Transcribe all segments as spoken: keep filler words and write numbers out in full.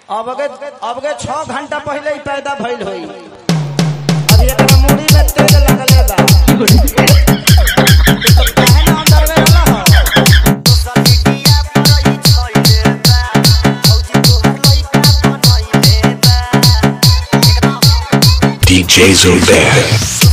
अब के अब के छह घंटा पहले ही पैदा भइल होई। अभी एकरा मुड़ी में तेल लगले बा। तो काहे ना अंदर में रहला हो। सोशल मीडिया पर ई छोइले बा। भौजी तोहर लइका बनाइले बा। D J Zubair.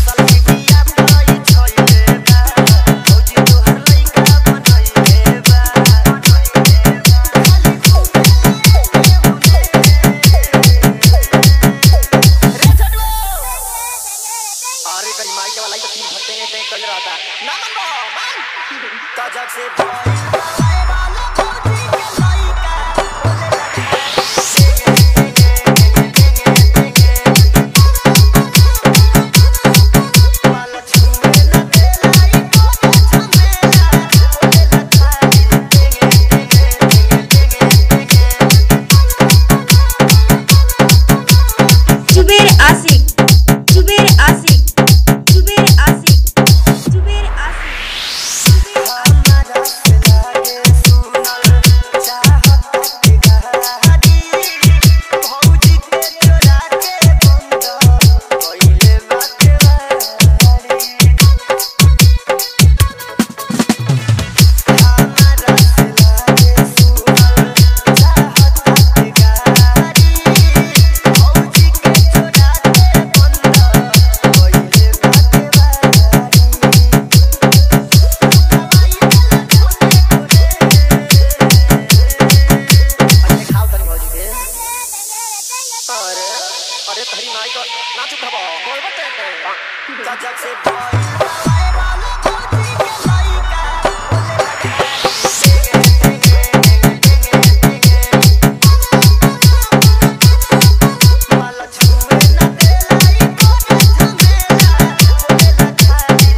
Zubair Aashiq, Zubair Aashiq, Zubair Aashiq, Zubair Aashiq. हमारा से लागे सुनल चाहत के गाड़ी भौजी के चोरा के बंद कइले बाटे वारी। हमारा से लागे सुनल चाहत के गाड़ी भौजी के चोरा के बंद कइले बाटे वारी। अरे तहरी माई को ना चुप रहो बोल बते जब से भाई वाला भौजी के लाइका वाला छुए ना देलाई कोने झमेला बोलेला खाली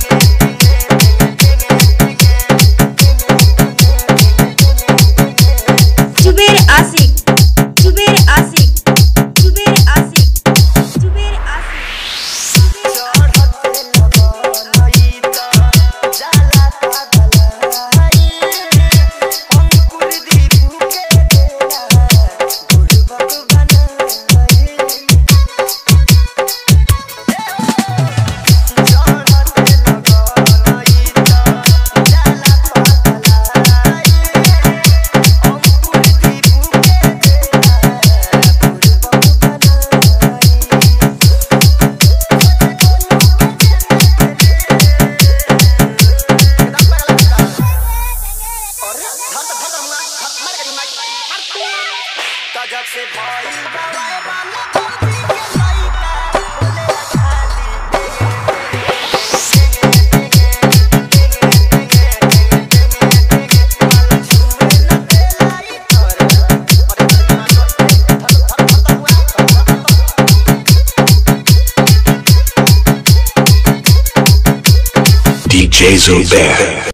Zubair Aashiq, Zubair Aashiq, Zubair Aashiq, Zubair जब से भाई वाला भौजी के लाइका बोलेला खाली D J Zubair.